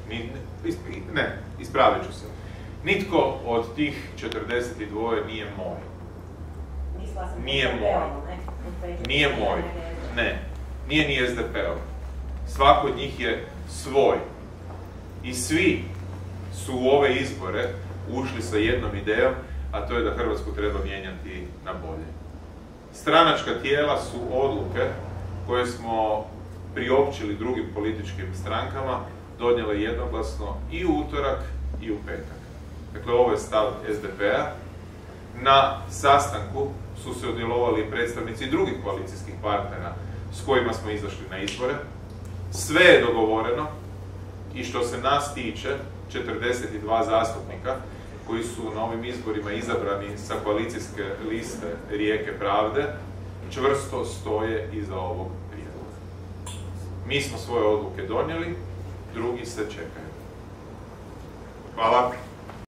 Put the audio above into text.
ispravit ću se. Nitko od tih 42 nije moj. Nije moj. Nije moj. Ne. Nije ni SDP-ov. Svako od njih je svoj. I svi su u ove izbore ušli sa jednom idejom, a to je da Hrvatsku treba mijenjati na bolje. Stranačka tijela su odluke koje smo priopćili drugim političkim strankama, donijele jednoglasno i u utorak i u petak. Dakle, ovo je stav SDP-a. Na sastanku su se udjelovali predstavnici drugih koalicijskih partnera s kojima smo izašli na izbore. Sve je dogovoreno i što se nas tiče, 42 zastupnika koji su na ovim izborima izabrani sa koalicijske liste Rijeke pravde, čvrsto stoje iza ovog prijedloga. Mi smo svoje odluke donijeli, drugi se čekaju. Hvala.